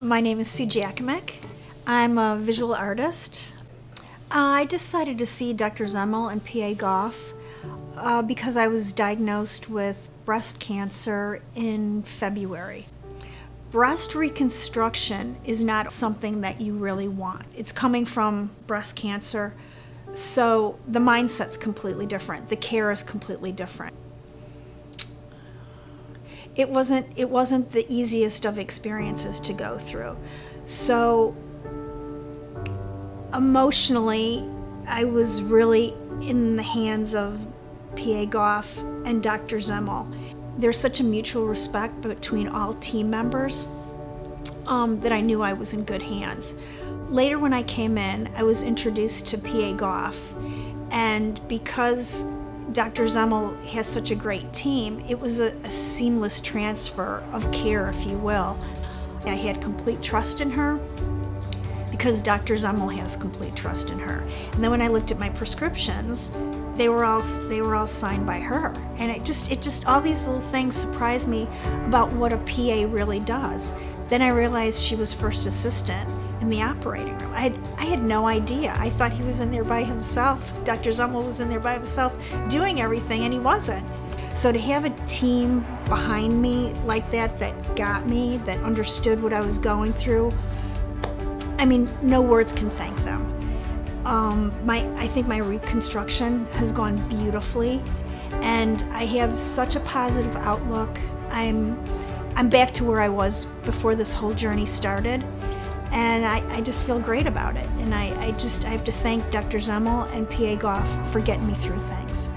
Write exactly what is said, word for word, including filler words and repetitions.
My name is Sue Jakomek. I'm a visual artist. I decided to see Doctor Zemmel and P A Goff uh, because I was diagnosed with breast cancer in February. Breast reconstruction is not something that you really want. It's coming from breast cancer, so the mindset's completely different. The care is completely different. It wasn't, it wasn't the easiest of experiences to go through. So emotionally, I was really in the hands of P A Goff and Doctor Zemmel. There's such a mutual respect between all team members um, that I knew I was in good hands. Later when I came in, I was introduced to P A Goff, and because Doctor Zemmel has such a great team, it was a, a seamless transfer of care, if you will. I had complete trust in her because Doctor Zemmel has complete trust in her. And then when I looked at my prescriptions, they were all they were all signed by her. And it just it just all these little things surprised me about what a P A really does. Then I realized she was first assistant in the operating room. I had, I had no idea. I thought he was in there by himself. Doctor Zemmel was in there by himself doing everything, and he wasn't. So to have a team behind me like that, that got me, that understood what I was going through, I mean, no words can thank them. Um, my, I think my reconstruction has gone beautifully, and I have such a positive outlook. I'm, I'm back to where I was before this whole journey started. And I, I just feel great about it. And I, I just I have to thank Doctor Zemmel and P A Goff for getting me through things.